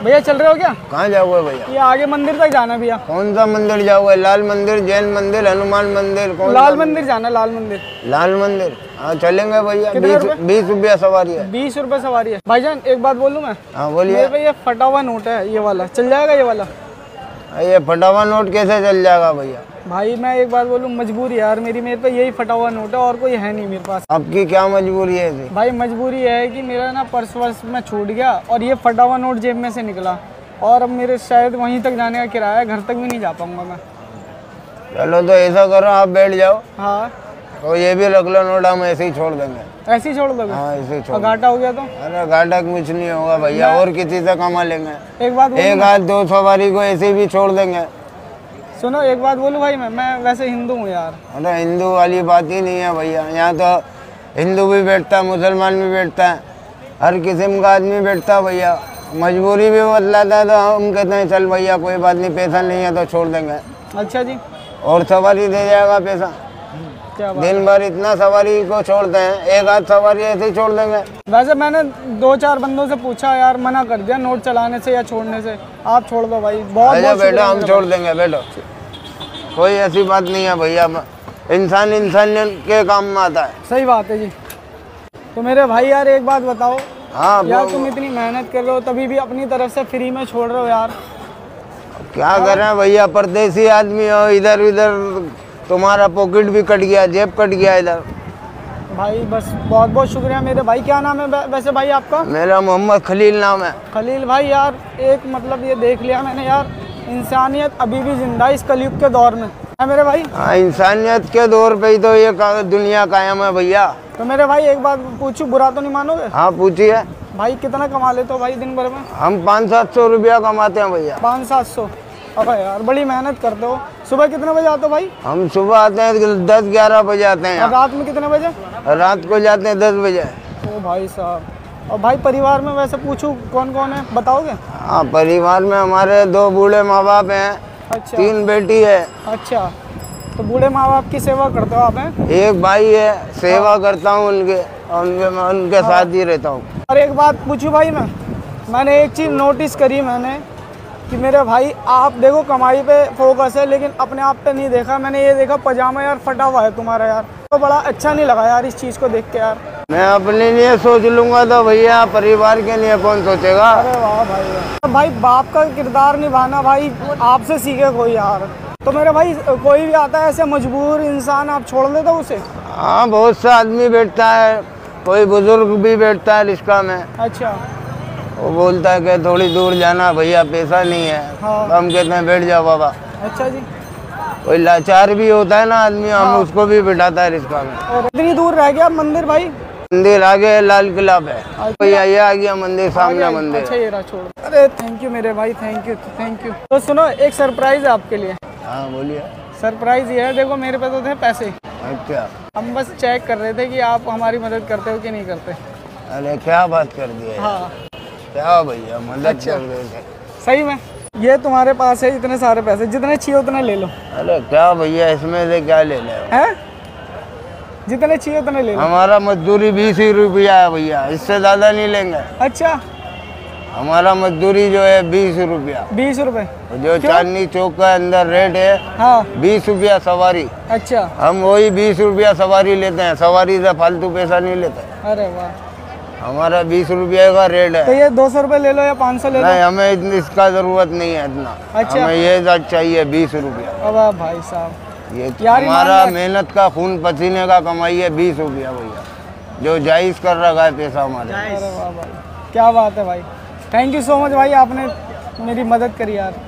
भैया चल रहे हो क्या? कहाँ जाओगे भैया? ये आगे मंदिर तक जाना भैया। कौन सा मंदिर जाओगे? लाल मंदिर, जैन मंदिर, हनुमान मंदिर? कौन? लाल मंदिर जाना, लाल मंदिर। लाल मंदिर, हाँ चलेंगे भैया। 20 रुपया सवारी है। 20 रुपये सवारी है। भाईजान एक बात बोलूँ मैं? हाँ बोलिए। मेरे पे ये फटा हुआ नोट है, ये वाला चल जाएगा? ये वाला ये फटा हुआ नोट कैसे चल जाएगा भैया? भाई मैं एक बात बोलूँ, मजबूरी यार मेरी, मेरे पे यही फटा हुआ नोट है और कोई है नहीं मेरे पास। आपकी क्या मजबूरी है ऐसी? भाई मजबूरी है कि मेरा ना पर्स वर्स में छूट गया और ये फटा हुआ नोट जेब में से निकला और अब मेरे शायद वहीं तक जाने का किराया है, घर तक भी नहीं जा पाऊंगा मैं। चलो तो ऐसा करो, आप बैठ जाओ। हाँ तो ये भी रख लो नोट, हम ऐसे ही छोड़ देंगे। ऐसे ही छोड़ दोगे? हाँ ऐसे ही छोड़। घाटा हो गया तो? अरे घाटा कुछ नहीं होगा भैया, और किसी से कमा लेंगे। एक बात एक आध 2 सवारी को ऐसे भी छोड़ देंगे। सुनो एक बात बोलूं भाई, मैं वैसे हिंदू हूँ यार। अरे हिंदू वाली बात ही नहीं है भैया, यहाँ तो हिंदू भी बैठता है, मुसलमान भी बैठता है, हर किस्म का आदमी बैठता है भैया। मजबूरी भी बतलाता है तो हम कहते हैं चल भैया कोई बात नहीं, पैसा नहीं है तो छोड़ देंगे। अच्छा जी। और सवारी दे जाएगा पैसा। क्या बात? दिन भर इतना सवारी को छोड़ते हैं, एक आध सवारी ऐसे ही छोड़ देंगे। वैसे मैंने 2-4 बंदों से पूछा यार, मना कर दिया नोट चलाने से या छोड़ने से। आप छोड़ दो भाई, बहुत बहुत बैठो, हम छोड़ देंगे, बैठो। कोई ऐसी बात नहीं है भैया, इंसान के काम में आता है। सही बात है जी। तो मेरे भाई यार एक बात बताओ, हाँ यार तुम इतनी मेहनत कर रहे हो तभी भी अपनी तरफ से फ्री में छोड़ रहे हो यार। क्या कर रहे हैं भैया, परदेसी आदमी हो, इधर उधर तुम्हारा पॉकेट भी कट गया, जेब कट गया इधर। भाई बस बहुत बहुत शुक्रिया मेरे भाई। क्या नाम है वैसे भाई आपका? मेरा मोहम्मद खलील नाम है। खलील भाई यार एक मतलब ये देख लिया मैंने यार, इंसानियत अभी भी जिंदा है इस कलयुग के दौर में, है मेरे भाई? हाँ इंसानियत के दौर पे ही तो ये दुनिया कायम है भैया। तो मेरे भाई एक बात पूछूं, बुरा तो नहीं मानोगे? हाँ पूछिए। भाई कितना कमा लेते हो भाई दिन भर में? हम 500-700 रुपया कमाते हैं भैया। 500-700? अबे यार बड़ी मेहनत करते हो। सुबह कितने बजे आते हो भाई? हम सुबह आते हैं 10-11 बजे आते हैं। और रात में कितने बजे? रात को जाते हैं 10 बजे। ओ भाई साहब। और भाई परिवार में वैसे पूछूं कौन कौन है, बताओगे? हाँ परिवार में हमारे 2 बूढ़े माँ बाप हैं। अच्छा। 3 बेटी है। अच्छा, तो बूढ़े माँ बाप की सेवा करते हो आप? हैं एक भाई है, सेवा करता हूँ उनके, उनके साथ ही रहता हूँ। और एक बात पूछूं भाई, मैंने एक चीज़ नोटिस करी मैंने कि मेरे भाई आप देखो कमाई पे फोकस है लेकिन अपने आप पे नहीं देखा। मैंने ये देखा पजामा यार फटा हुआ है तुम्हारा यार, तो बड़ा अच्छा नहीं लगा यार इस चीज़ को देख के यार। मैं अपने लिए सोच लूंगा तो भैया परिवार के लिए कौन सोचेगा? अरे वाह भाई। भाई बाप का किरदार निभाना भाई आपसे सीखे कोई यार। तो मेरे भाई कोई भी आता है ऐसे मजबूर इंसान, आप छोड़ देते हो उसे? हाँ बहुत सा आदमी बैठता है, कोई बुजुर्ग भी बैठता है रिक्शा में। अच्छा। वो बोलता है कि थोड़ी दूर जाना भैया, पैसा नहीं है। हाँ। तो हम कहते हैं बैठ जाओ बाबा। अच्छा जी। कोई लाचार भी होता है ना आदमी, हम उसको भी बिठाता है रिक्शा में। और इतनी दूर रह गया मंदिर भाई? मंदिर आगे लाल किला पे भैया, ये आ गया मंदिर, सामने मंदिर। अच्छा ये रहा, छोड़। अरे थैंक यू मेरे भाई, थैंक यू थैंक यू। तो सुनो एक सरप्राइज है आपके लिए। हाँ बोलिए। सरप्राइज ये है, देखो मेरे पे तो थे पैसे। अच्छा। हम बस चेक कर रहे थे कि आप हमारी मदद करते हो कि नहीं करते। अरे क्या बात कर दी है। हाँ क्या भैया मदद अच्छा। कर रहे थे। सही में ये तुम्हारे पास है इतने सारे पैसे, जितने चाहिए उतने ले लो। अरे क्या भैया इसमें से क्या ले ले? हैं? जितने चाहिए उतने ले लो। हमारा मजदूरी 20 ही रुपया है भैया, इससे ज़्यादा नहीं लेंगे। अच्छा। हमारा मजदूरी जो है 20 रुपया। 20 रुपए? जो चांदनी चौक का अंदर रेट है, हाँ 20 रुपया सवारी। अच्छा। हम वही 20 रुपया सवारी लेते हैं, सवारी से फालतू पैसा नहीं लेते। अरे वाह। हमारा 20 रुपये का रेट है। तो ये 200 रुपये ले लो या 500 ले लो? नहीं हमें इतनी इसका जरूरत नहीं है इतना। अच्छा। हमें ये चाहिए 20 रुपया। अब भाई साहब ये यार हमारा मेहनत का खून पसीने का कमाई है 20 रुपया भैया, जो जायज़ कर रखा है पैसा हमारे। अरे वाह भाई, क्या बात है भाई। थैंक यू सो मच भाई, आपने मेरी मदद करी यार।